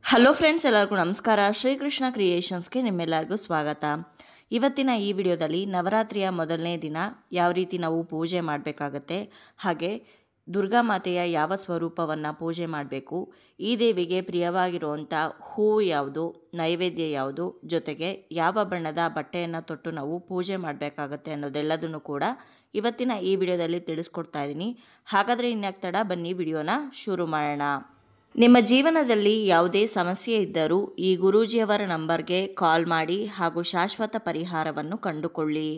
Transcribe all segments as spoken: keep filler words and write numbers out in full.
Hello friends, ಎಲ್ಲರಿಗೂ ನಮಸ್ಕಾರ. ಶ್ರೀಕೃಷ್ಣ ಕ್ರಿಯೇಷನ್ಸ್ಗೆ ನಿಮ್ಮೆಲ್ಲರಿಗೂ ಸ್ವಾಗತ. ಇವತ್ತಿನ ಈ ವಿಡಿಯೋದಲ್ಲಿ ನವರಾತ್ರಿಯ ಮೊದಲನೇ ದಿನ ಯಾವ ರೀತಿ ನಾವು ಪೂಜೆ ಮಾಡಬೇಕಾಗತ್ತೆ, ಹಾಗೆ ದುರ್ಗಾ ಮಾತೆಯ ಯಾವ ಸ್ವರೂಪವನ್ನು ಪೂಜೆ ಮಾಡಬೇಕು, ಈ ದೇವಿಗೆ ಪ್ರಿಯವಾಗಿರುವಂಥ ಹೂವು ಯಾವುದು, ನೈವೇದ್ಯ ಯಾವುದು, ಜೊತೆಗೆ ಯಾವ ಬಣ್ಣದ ಬಟ್ಟೆಯನ್ನು ತೊಟ್ಟು ನಾವು ಪೂಜೆ ಮಾಡಬೇಕಾಗತ್ತೆ ಅನ್ನೋದೆಲ್ಲದನ್ನು ಕೂಡ ಇವತ್ತಿನ ಈ ವಿಡಿಯೋದಲ್ಲಿ ತಿಳಿಸ್ಕೊಡ್ತಾ ಇದ್ದೀನಿ. ಹಾಗಾದರೆ ಇನ್ಯಾಕೆ ತಡ, ಬನ್ನಿ ವಿಡಿಯೋನ ಶುರು ಮಾಡೋಣ. ನಿಮ್ಮ ಜೀವನದಲ್ಲಿ ಯಾವುದೇ ಸಮಸ್ಯೆ ಇದ್ದರೂ ಈ ಗುರೂಜಿಯವರ ನಂಬರ್ಗೆ ಕಾಲ್ ಮಾಡಿ ಹಾಗೂ ಶಾಶ್ವತ ಪರಿಹಾರವನ್ನು ಕಂಡುಕೊಳ್ಳಿ.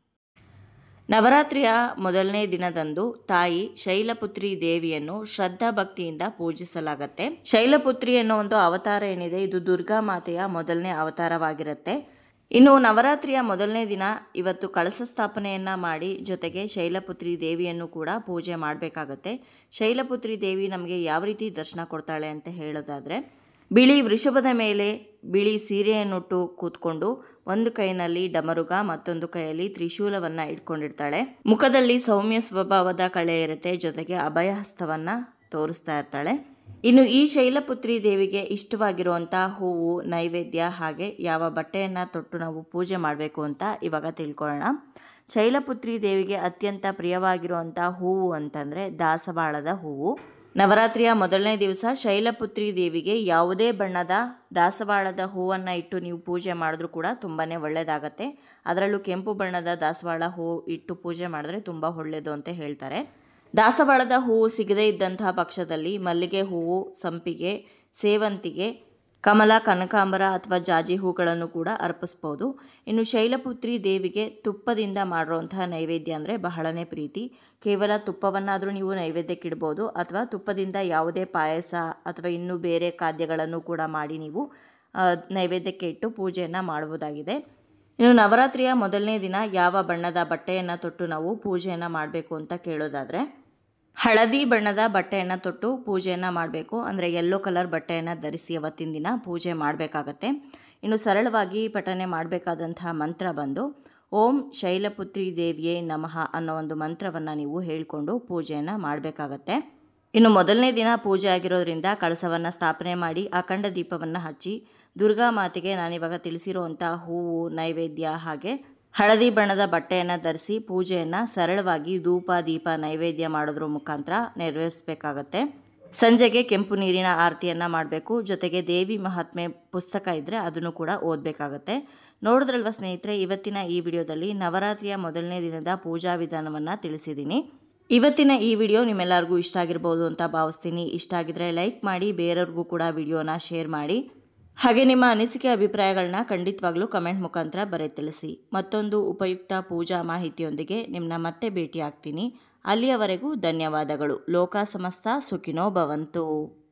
ನವರಾತ್ರಿಯ ಮೊದಲನೇ ದಿನದಂದು ತಾಯಿ ಶೈಲಪುತ್ರಿ ದೇವಿಯನ್ನು ಶ್ರದ್ಧಾ ಭಕ್ತಿಯಿಂದ ಪೂಜಿಸಲಾಗತ್ತೆ. ಶೈಲಪುತ್ರಿ ಅನ್ನೋ ಒಂದು ಅವತಾರ ಏನಿದೆ, ಇದು ದುರ್ಗಾ ಮಾತೆಯ ಮೊದಲನೇ ಅವತಾರವಾಗಿರುತ್ತೆ. ಇನ್ನು ನವರಾತ್ರಿಯ ಮೊದಲನೇ ದಿನ ಇವತ್ತು ಕಳಸ ಸ್ಥಾಪನೆಯನ್ನು ಮಾಡಿ ಜೊತೆಗೆ ಶೈಲಪುತ್ರಿ ದೇವಿಯನ್ನು ಕೂಡ ಪೂಜೆ ಮಾಡಬೇಕಾಗತ್ತೆ. ಶೈಲಪುತ್ರಿ ದೇವಿ ನಮಗೆ ಯಾವ ರೀತಿ ದರ್ಶನ ಕೊಡ್ತಾಳೆ ಅಂತ ಹೇಳೋದಾದರೆ, ಬಿಳಿ ವೃಷಭದ ಮೇಲೆ ಬಿಳಿ ಸೀರೆಯನ್ನುಟ್ಟು ಕೂತ್ಕೊಂಡು ಒಂದು ಕೈನಲ್ಲಿ ಡಮರುಗ, ಮತ್ತೊಂದು ಕೈಯಲ್ಲಿ ತ್ರಿಶೂಲವನ್ನು ಇಟ್ಕೊಂಡಿರ್ತಾಳೆ. ಮುಖದಲ್ಲಿ ಸೌಮ್ಯ ಸ್ವಭಾವದ ಕಳೆ ಇರುತ್ತೆ, ಜೊತೆಗೆ ಅಭಯ ಹಸ್ತವನ್ನು ತೋರಿಸ್ತಾ ಇರ್ತಾಳೆ. ಇನ್ನು ಈ ಶೈಲಪುತ್ರಿ ದೇವಿಗೆ ಇಷ್ಟವಾಗಿರುವಂಥ ಹೂವು, ನೈವೇದ್ಯ, ಹಾಗೆ ಯಾವ ಬಟ್ಟೆಯನ್ನು ತೊಟ್ಟು ನಾವು ಪೂಜೆ ಮಾಡಬೇಕು ಅಂತ ಇವಾಗ ತಿಳ್ಕೊಳ್ಳೋಣ. ಶೈಲಪುತ್ರಿ ದೇವಿಗೆ ಅತ್ಯಂತ ಪ್ರಿಯವಾಗಿರುವಂಥ ಹೂವು ಅಂತಂದರೆ ದಾಸವಾಳದ ಹೂವು. ನವರಾತ್ರಿಯ ಮೊದಲನೇ ದಿವಸ ಶೈಲಪುತ್ರಿ ದೇವಿಗೆ ಯಾವುದೇ ಬಣ್ಣದ ದಾಸವಾಳದ ಹೂವನ್ನು ಇಟ್ಟು ನೀವು ಪೂಜೆ ಮಾಡಿದ್ರೂ ಕೂಡ ತುಂಬಾ ಒಳ್ಳೆಯದಾಗತ್ತೆ. ಅದರಲ್ಲೂ ಕೆಂಪು ಬಣ್ಣದ ದಾಸವಾಳ ಹೂವು ಇಟ್ಟು ಪೂಜೆ ಮಾಡಿದ್ರೆ ತುಂಬ ಒಳ್ಳೆಯದು ಅಂತ ಹೇಳ್ತಾರೆ. ದಾಸವಾಳದ ಹೂವು ಸಿಗದೇ ಇದ್ದಂತಹ ಪಕ್ಷದಲ್ಲಿ ಮಲ್ಲಿಗೆ ಹೂವು, ಸಂಪಿಗೆ, ಸೇವಂತಿಗೆ, ಕಮಲ, ಕನಕಾಂಬರ ಅಥವಾ ಜಾಜಿ ಹೂಗಳನ್ನು ಕೂಡ ಅರ್ಪಿಸ್ಬೋದು. ಇನ್ನು ಶೈಲಪುತ್ರಿ ದೇವಿಗೆ ತುಪ್ಪದಿಂದ ಮಾಡಿರುವಂತಹ ನೈವೇದ್ಯ ಅಂದರೆ ಬಹಳನೇ ಪ್ರೀತಿ. ಕೇವಲ ತುಪ್ಪವನ್ನಾದರೂ ನೀವು ನೈವೇದ್ಯಕ್ಕೆ ಇಡ್ಬೋದು, ಅಥವಾ ತುಪ್ಪದಿಂದ ಯಾವುದೇ ಪಾಯಸ ಅಥವಾ ಇನ್ನೂ ಬೇರೆ ಖಾದ್ಯಗಳನ್ನು ಕೂಡ ಮಾಡಿ ನೀವು ನೈವೇದ್ಯಕ್ಕೆ ಇಟ್ಟು ಪೂಜೆಯನ್ನು ಮಾಡುವುದಾಗಿದೆ. ಇನ್ನು ನವರಾತ್ರಿಯ ಮೊದಲನೇ ದಿನ ಯಾವ ಬಣ್ಣದ ಬಟ್ಟೆಯನ್ನು ತೊಟ್ಟು ನಾವು ಪೂಜೆಯನ್ನು ಮಾಡಬೇಕು ಅಂತ ಕೇಳೋದಾದರೆ, ಹಳದಿ ಬಣ್ಣದ ಬಟ್ಟೆಯನ್ನು ತೊಟ್ಟು ಪೂಜೆಯನ್ನು ಮಾಡಬೇಕು. ಅಂದರೆ ಯೆಲ್ಲೋ ಕಲರ್ ಬಟ್ಟೆಯನ್ನು ಧರಿಸಿ ಅವತ್ತಿನ ದಿನ ಪೂಜೆ ಮಾಡಬೇಕಾಗತ್ತೆ. ಇನ್ನು ಸರಳವಾಗಿ ಪಠನೆ ಮಾಡಬೇಕಾದಂತಹ ಮಂತ್ರ ಬಂದು ಓಂ ಶೈಲಪುತ್ರಿ ದೇವಿಯೇ ನಮಃ ಅನ್ನೋ ಒಂದು ಮಂತ್ರವನ್ನು ನೀವು ಹೇಳಿಕೊಂಡು ಪೂಜೆಯನ್ನು ಮಾಡಬೇಕಾಗತ್ತೆ. ಇನ್ನು ಮೊದಲನೇ ದಿನ ಪೂಜೆ ಆಗಿರೋದ್ರಿಂದ ಕಳಸವನ್ನು ಸ್ಥಾಪನೆ ಮಾಡಿ ಅಖಂಡ ದೀಪವನ್ನು ಹಚ್ಚಿ ದುರ್ಗಾ ಮಾತೆಗೆ ನಾನಿವಾಗ ತಿಳಿಸಿರುವಂಥ ಹೂವು, ನೈವೇದ್ಯ, ಹಾಗೆ ಹಳದಿ ಬಣ್ಣದ ಬಟ್ಟೆಯನ್ನು ಧರಿಸಿ ಪೂಜೆಯನ್ನು ಸರಳವಾಗಿ ಧೂಪ, ದೀಪ, ನೈವೇದ್ಯ ಮಾಡೋದ್ರ ಮುಖಾಂತರ ನೆರವೇರಿಸಬೇಕಾಗತ್ತೆ. ಸಂಜೆಗೆ ಕೆಂಪು ನೀರಿನ ಆರತಿಯನ್ನು ಮಾಡಬೇಕು. ಜೊತೆಗೆ ದೇವಿ ಮಹಾತ್ಮೆ ಪುಸ್ತಕ ಇದ್ದರೆ ಅದನ್ನು ಕೂಡ ಓದಬೇಕಾಗತ್ತೆ. ನೋಡಿದ್ರಲ್ವ ಸ್ನೇಹಿತರೆ, ಇವತ್ತಿನ ಈ ವಿಡಿಯೋದಲ್ಲಿ ನವರಾತ್ರಿಯ ಮೊದಲನೇ ದಿನದ ಪೂಜಾ ವಿಧಾನವನ್ನು ತಿಳಿಸಿದ್ದೀನಿ. ಇವತ್ತಿನ ಈ ವಿಡಿಯೋ ನಿಮ್ಮೆಲ್ಲರಿಗೂ ಇಷ್ಟ ಆಗಿರ್ಬೋದು ಅಂತ ಭಾವಿಸ್ತೀನಿ. ಇಷ್ಟ ಆಗಿದ್ರೆ ಲೈಕ್ ಮಾಡಿ, ಬೇರೆಯವ್ರಿಗೂ ಕೂಡ ವಿಡಿಯೋನ ಶೇರ್ ಮಾಡಿ. ಹಾಗೆ ನಿಮ್ಮ ಅನಿಸಿಕೆ ಅಭಿಪ್ರಾಯಗಳನ್ನ ಖಂಡಿತವಾಗ್ಲೂ ಕಮೆಂಟ್ ಮುಖಾಂತರ ಬರೆದು ತಿಳಿಸಿ. ಮತ್ತೊಂದು ಉಪಯುಕ್ತ ಪೂಜಾ ಮಾಹಿತಿಯೊಂದಿಗೆ ನಿಮ್ಮನ್ನ ಮತ್ತೆ ಭೇಟಿ ಆಗ್ತೀನಿ. ಅಲ್ಲಿಯವರೆಗೂ ಧನ್ಯವಾದಗಳು. ಲೋಕ ಸಮಸ್ತ ಸುಖಿನೋ ಭವಂತು.